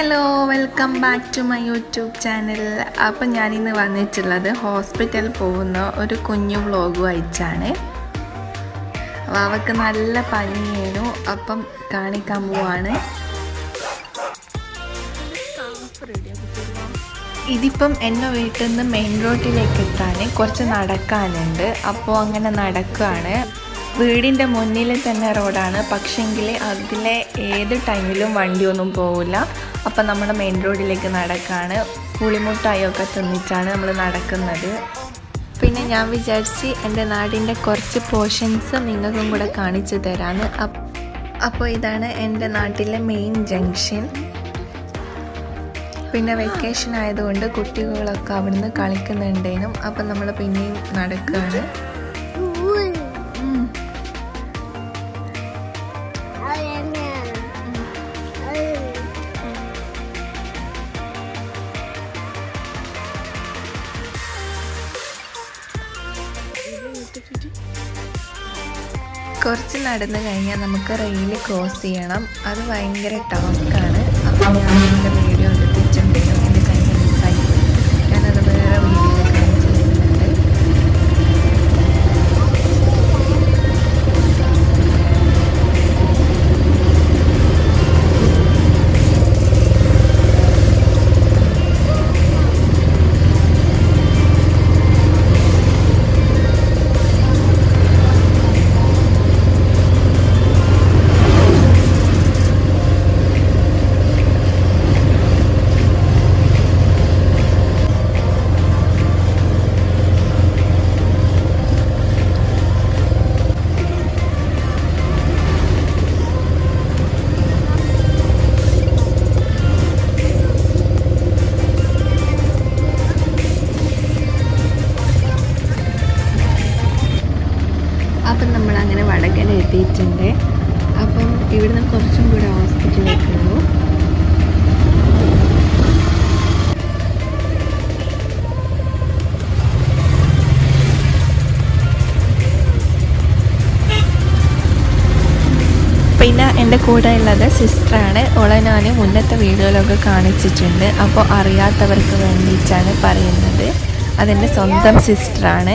Hello welcome back to my YouTube channel. അപ്പം ഞാനിന്ന് വന്നിട്ടുള്ളത് ഹോസ്പിറ്റലിൽ പോകുന്ന ഒരു കുഞ്ഞു വ്ളോഗ് വായിച്ചാണ്. അവൾക്ക് നല്ല പനിയേനു, അപ്പം കാണിക്കാൻ പോവാണ്. ഇതിപ്പം എൻ്റെ വീട്ടിൽ നിന്ന് മെയിൻ റോഡിലേക്ക് എത്താൻ കുറച്ച് നടക്കാനുണ്ട്. അപ്പോൾ അങ്ങനെ നടക്കുകയാണ്. വീടിൻ്റെ മുന്നിൽ തന്നെ റോഡാണ്, പക്ഷെങ്കിൽ അതിലെ ഏത് ടൈമിലും വണ്ടിയൊന്നും പോവില്ല. അപ്പം നമ്മൾ മെയിൻ റോഡിലേക്ക് നടക്കുകയാണ്. പുളിമുട്ടായൊക്കെ തിന്നിട്ടാണ് നമ്മൾ നടക്കുന്നത്. പിന്നെ ഞാൻ വിചാരിച്ച് എൻ്റെ നാടിൻ്റെ കുറച്ച് പോർഷൻസ് നിങ്ങൾക്കും കൂടെ കാണിച്ചു തരാമെന്ന്. അപ്പോൾ ഇതാണ് എൻ്റെ നാട്ടിലെ മെയിൻ ജംഗ്ഷൻ. പിന്നെ വെക്കേഷൻ ആയതുകൊണ്ട് കുട്ടികളൊക്കെ അവിടുന്ന് കളിക്കുന്നുണ്ടേനും. അപ്പം നമ്മൾ പിന്നെയും നടക്കുകയാണ്. കുറച്ച് നടന്നു കഴിഞ്ഞാൽ നമുക്ക് റെയിൽ ക്രോസ് ചെയ്യണം. അത് ഭയങ്കര ടാസ്ക്കാണ്. അപ്പം ഞാൻ എൻ്റെ വീഡിയോ എടുത്തിട്ടുണ്ടെങ്കിലും എൻ്റെ കയ്യിൽ മിസ്സായി പോയി. ഞാനത് വേറെ വീഡിയോയിൽ കാണിച്ചു തരുന്നുണ്ട്. അപ്പം നമ്മളങ്ങനെ വടകര എത്തിയിട്ടുണ്ട്. അപ്പം ഇവിടുന്ന് കുറച്ചും കൂടെ ഹോസ്പിറ്റലിലേക്കുള്ളൂ. പിന്നെ എൻ്റെ കൂടെ ഉള്ളത് സിസ്റ്ററാണ്. ഓളെ ഞാൻ മുന്നത്തെ വീഡിയോയിലൊക്കെ കാണിച്ചിട്ടുണ്ട്. അപ്പോൾ അറിയാത്തവർക്ക് വേണ്ടിയിട്ടാണ് പറയുന്നത്. അതെൻ്റെ സ്വന്തം സിസ്റ്ററാണ്.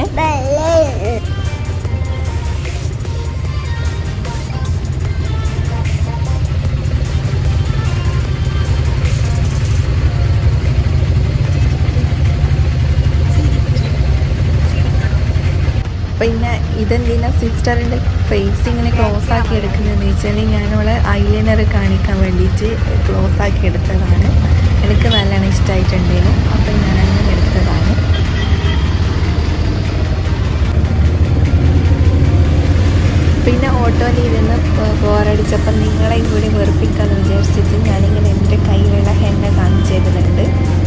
പിന്നെ ഇതെന്തിനാ സിസ്റ്ററിൻ്റെ ഫേസ് ഇങ്ങനെ ക്ലോസ് ആക്കി എടുക്കുന്നതെന്ന് വെച്ചാൽ ഞാനോളെ ഐലൈനർ കാണിക്കാൻ വേണ്ടിയിട്ട് ക്ലോസ് ആക്കി എടുത്തതാണ്. എനിക്ക് നല്ലോണം ഇഷ്ടമായിട്ടുണ്ടേനും. അപ്പം ഞാനങ്ങനെ എടുത്തതാണ്. പിന്നെ ഓട്ടോയിലിരുന്ന് ബോറടിച്ചപ്പം നിങ്ങളെയും കൂടി വെറുപ്പിക്കാമെന്ന് വിചാരിച്ചിട്ട് ഞാനിങ്ങനെ എൻ്റെ കയ്യിലുള്ള ഹെന്ന കാണിച്ചു തരുന്നുണ്ട്.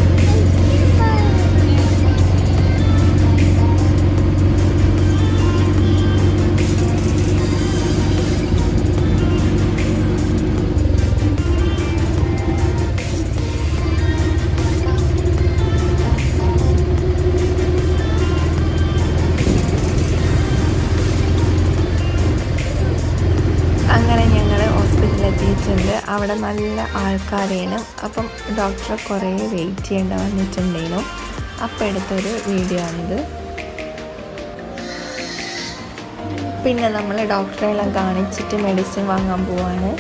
അങ്ങനെ ഞങ്ങൾ ഹോസ്പിറ്റലിൽ എത്തിയിട്ടുണ്ട്. അവിടെ നല്ല ആൾക്കാരേനു. അപ്പം ഡോക്ടറെ കുറേ വെയിറ്റ് ചെയ്യേണ്ട വന്നിട്ടുണ്ടേനു. അപ്പം എടുത്തൊരു വീഡിയോ ആണിത്. പിന്നെ നമ്മൾ ഡോക്ടറെല്ലാം കാണിച്ചിട്ട് മെഡിസിൻ വാങ്ങാൻ പോവാണ്.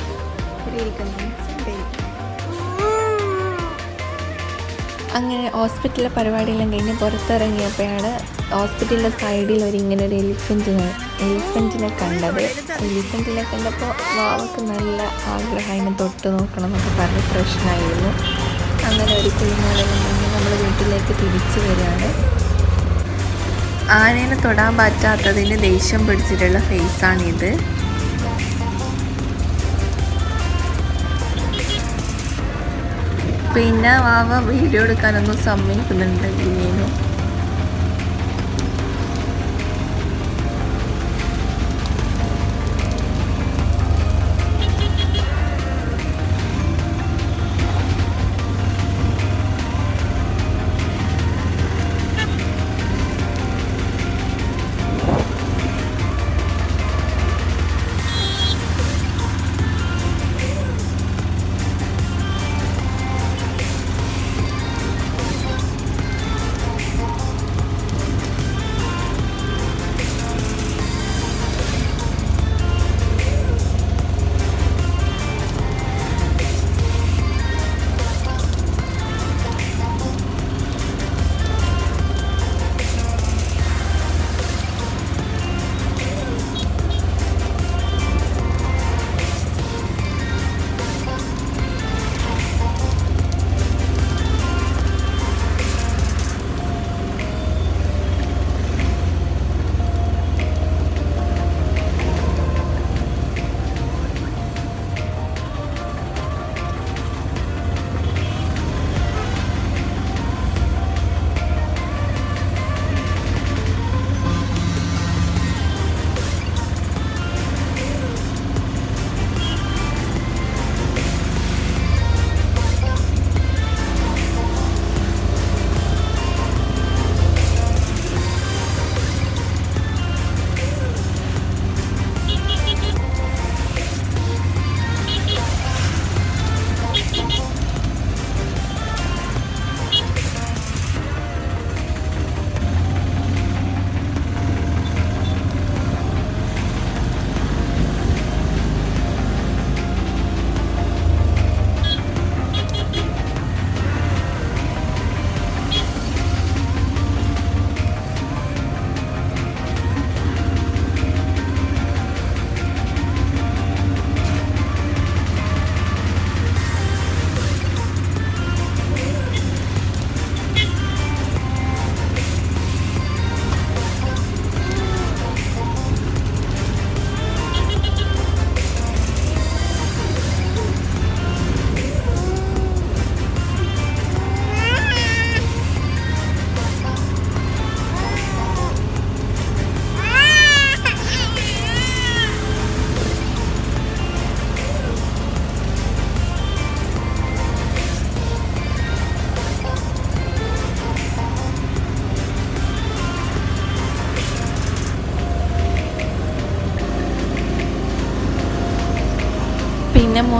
അങ്ങനെ ഹോസ്പിറ്റലിലെ പരിപാടിയെല്ലാം കഴിഞ്ഞ് പുറത്തിറങ്ങിയപ്പോഴാണ് ഹോസ്പിറ്റലിൻ്റെ സൈഡിൽ ഇങ്ങനെ ഒരു എലിഫൻറ്റിനെ കണ്ടത്. എലിഫൻറ്റിനെ കണ്ടപ്പോൾ വാവക്ക് നല്ല ആഗ്രഹം അതിനെ തൊട്ട് നോക്കണം എന്നൊക്കെ പറഞ്ഞ് പ്രശ്നമായിരുന്നു. അങ്ങനെ ഒരു കുഞ്ഞുങ്ങളെല്ലാം കഴിഞ്ഞ് നമ്മൾ വീട്ടിലേക്ക് തിരിച്ചു വരികയാണ്. ആനേനെ തൊടാൻ പറ്റാത്തതിന് ദേഷ്യം പിടിച്ചിട്ടുള്ള ഫേസാണിത്. പിന്നെ വാവ വീഡിയോ എടുക്കാനൊന്നും സമ്മതിക്കുന്നുണ്ടെങ്കിലേനു.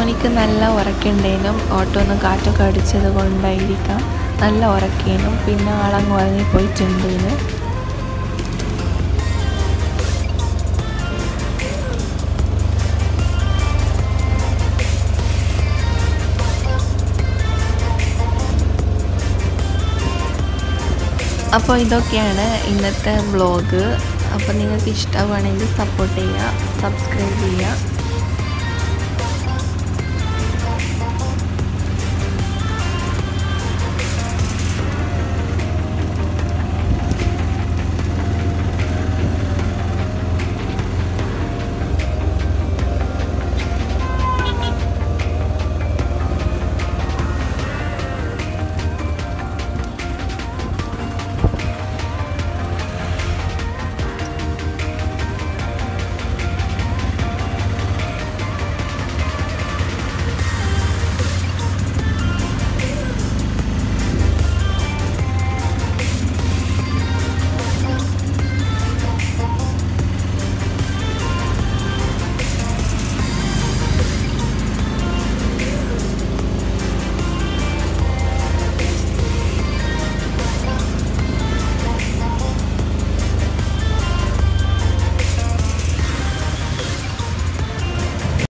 മോനിക്ക് നല്ല ഉറക്കുണ്ടേനും ഓട്ടോന്ന് കാറ്റൊക്കെ അടിച്ചത് കൊണ്ടായിരിക്കാം നല്ല ഉറക്കേനും പിന്നെ ആളങ്ങ് ഉറങ്ങിപ്പോയിട്ടുണ്ടേനും. അപ്പോൾ ഇതൊക്കെയാണ് ഇന്നത്തെ വ്ളോഗ്. അപ്പോൾ നിങ്ങൾക്ക് ഇഷ്ടമാണെങ്കിൽ സപ്പോർട്ട് ചെയ്യുക, സബ്സ്ക്രൈബ് ചെയ്യുക.